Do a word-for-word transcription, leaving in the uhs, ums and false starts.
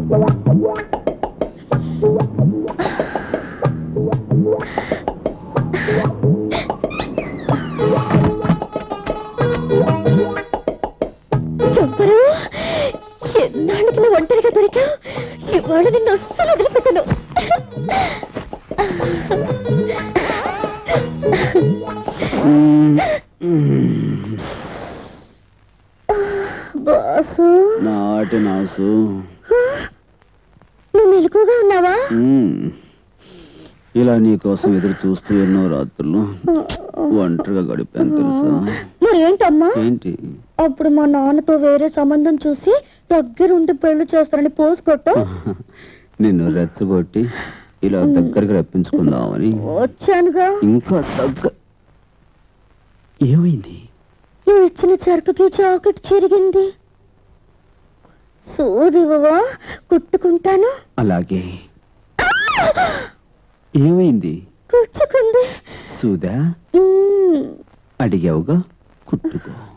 చెప్పరు ఎన్నాళ్ళకి ఒంటరిగా దొరికా ఇవాళ నిన్ను అస్సలు వదిలిపెట్టను. బాసు నాటి నాసు నువ్వు మెలకుగా ఉన్నావా? ఇలా నీకోసం ఎదురు చూస్తూ ఎన్నో రాత్రులు ఒంటరిగా గడిపాను తెలుసా. మరి ఏంటమ్మా? ఏంటి? అప్పుడు మా నాన్నతో వేరే సంబంధం చూసి దగ్గరుండి పెళ్లి చేస్తారని పోసు కొట్టు. నిన్ను రెచ్చగొట్టి ఇలా దగ్గరికి రప్పించుకుందామని వచ్చానుగా. ఇంకా దగ్గర ఏమైంది? నువ్వు ఇచ్చిన చరకకి జాకెట్ చిరిగింది. సూదివా కుట్టుకుంటాను. అలాగే. ఏమైంది? కూర్చుకుంది. సూదా అడిగావుగా, కుట్టుకో.